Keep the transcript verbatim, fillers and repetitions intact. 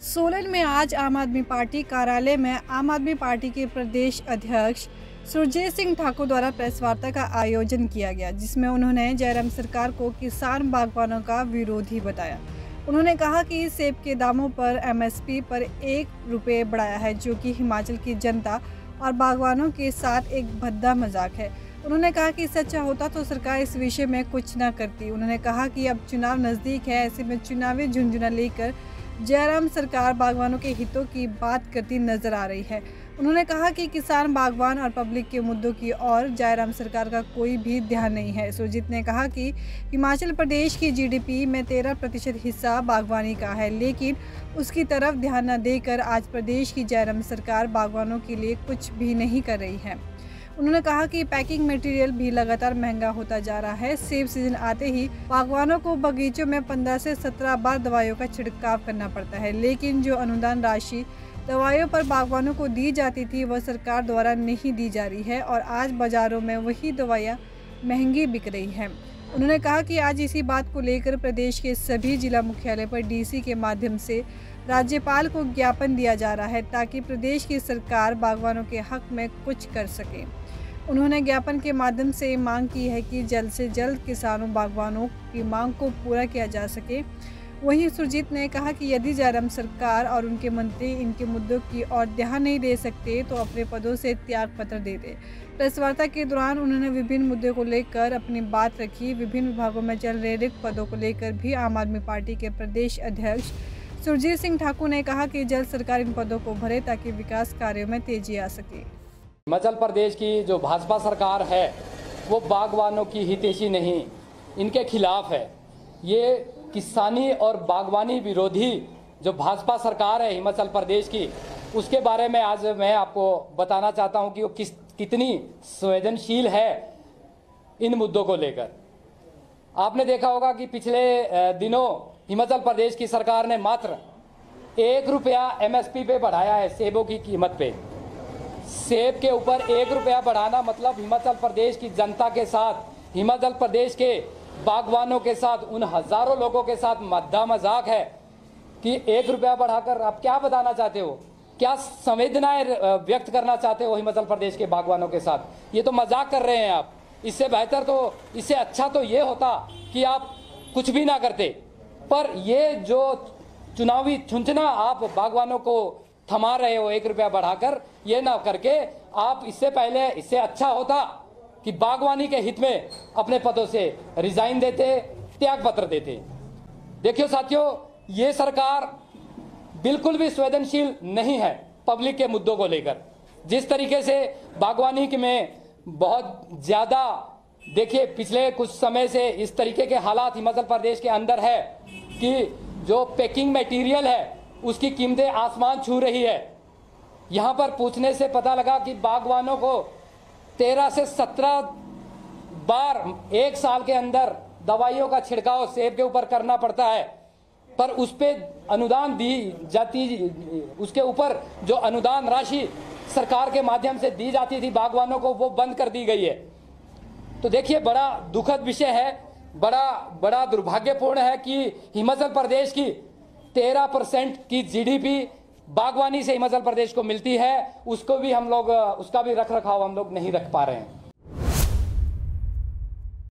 सोलन में आज आम आदमी पार्टी कार्यालय में आम आदमी पार्टी के प्रदेश अध्यक्ष सुरजीत सिंह ठाकुर द्वारा प्रेस वार्ता का आयोजन किया गया, जिसमें उन्होंने जयराम सरकार को किसान बागवानों का विरोधी बताया। उन्होंने कहा कि सेब के दामों पर एमएसपी पर एक रुपये बढ़ाया है, जो कि हिमाचल की जनता और बागवानों के साथ एक भद्दा मजाक है। उन्होंने कहा कि सच्चा होता तो सरकार इस विषय में कुछ न करती। उन्होंने कहा कि अब चुनाव नज़दीक है, ऐसे में चुनावी झुंझुना लेकर जयराम सरकार बागवानों के हितों की बात करती नजर आ रही है। उन्होंने कहा कि किसान, बागवान और पब्लिक के मुद्दों की ओर जयराम सरकार का कोई भी ध्यान नहीं है। सुरजीत ने कहा कि हिमाचल प्रदेश की जीडीपी में तेरह प्रतिशत हिस्सा बागवानी का है, लेकिन उसकी तरफ ध्यान न देकर आज प्रदेश की जयराम सरकार बागवानों के लिए कुछ भी नहीं कर रही है। उन्होंने कहा कि पैकिंग मटेरियल भी लगातार महंगा होता जा रहा है। सेब सीजन आते ही बागवानों को बगीचों में पंद्रह से सत्रह बार दवाइयों का छिड़काव करना पड़ता है, लेकिन जो अनुदान राशि दवाइयों पर बागवानों को दी जाती थी वह सरकार द्वारा नहीं दी जा रही है और आज बाजारों में वही दवाइयाँ महंगी बिक रही हैं। उन्होंने कहा कि आज इसी बात को लेकर प्रदेश के सभी जिला मुख्यालय पर डीसी के माध्यम से राज्यपाल को ज्ञापन दिया जा रहा है, ताकि प्रदेश की सरकार बागवानों के हक में कुछ कर सके। उन्होंने ज्ञापन के माध्यम से मांग की है कि जल्द से जल्द किसानों बागवानों की मांग को पूरा किया जा सके। वहीं सुरजीत ने कहा कि यदि जयराम सरकार और उनके मंत्री इनके मुद्दों की ओर ध्यान नहीं दे सकते तो अपने पदों से त्याग पत्र दे दें। प्रेस वार्ता के दौरान उन्होंने विभिन्न मुद्दों को लेकर अपनी बात रखी। विभिन्न विभागों में चल रहे रिक्त पदों को लेकर भी आम आदमी पार्टी के प्रदेश अध्यक्ष सुरजीत सिंह ठाकुर ने कहा कि जल्द सरकार इन पदों को भरे, ताकि विकास कार्यों में तेजी आ सके। हिमाचल प्रदेश की जो भाजपा सरकार है वो बागवानों की हितैषी नहीं, इनके खिलाफ है। ये किसानी और बागवानी विरोधी जो भाजपा सरकार है हिमाचल प्रदेश की, उसके बारे में आज मैं आपको बताना चाहता हूं कि वो किस कितनी संवेदनशील है इन मुद्दों को लेकर। आपने देखा होगा कि पिछले दिनों हिमाचल प्रदेश की सरकार ने मात्र एक रुपया एमएसपी पे बढ़ाया है सेबों की कीमत पे। सेब के ऊपर एक रुपया बढ़ाना मतलब हिमाचल प्रदेश की जनता के साथ, हिमाचल प्रदेश के बागवानों के साथ, उन हजारों लोगों के साथ मद्दा मजाक है कि एक रुपया बढ़ाकर आप क्या बताना चाहते हो, क्या संवेदनाएं व्यक्त करना चाहते हो हिमाचल प्रदेश के बागवानों के साथ। ये तो मजाक कर रहे हैं आप। इससे बेहतर तो, इससे अच्छा तो ये होता कि आप कुछ भी ना करते। पर ये जो चुनावी छुंचना आप बागवानों को थमा रहे हो एक रुपया बढ़ाकर, ये ना करके आप इससे पहले, इससे अच्छा होता कि बागवानी के हित में अपने पदों से रिजाइन देते, त्याग पत्र देते। देखियो साथियों, ये सरकार बिल्कुल भी संवेदनशील नहीं है पब्लिक के मुद्दों को लेकर। जिस तरीके से बागवानी में बहुत ज्यादा, देखिए पिछले कुछ समय से इस तरीके के हालात हिमाचल प्रदेश के अंदर है कि जो पैकिंग मटेरियल है उसकी कीमतें आसमान छू रही है। यहाँ पर पूछने से पता लगा कि बागवानों को तेरह से सत्रह बार एक साल के अंदर दवाइयों का छिड़काव सेब के ऊपर करना पड़ता है, पर उस पे अनुदान दी जाती, उसके ऊपर जो अनुदान राशि सरकार के माध्यम से दी जाती थी बागवानों को, वो बंद कर दी गई है। तो देखिए, बड़ा दुखद विषय है, बड़ा बड़ा दुर्भाग्यपूर्ण है कि हिमाचल प्रदेश की तेरह परसेंट की जीडीपी बागवानी से हिमाचल प्रदेश को मिलती है, उसको भी हम लोग, उसका भी रख रखाव हम लोग नहीं रख पा रहे हैं।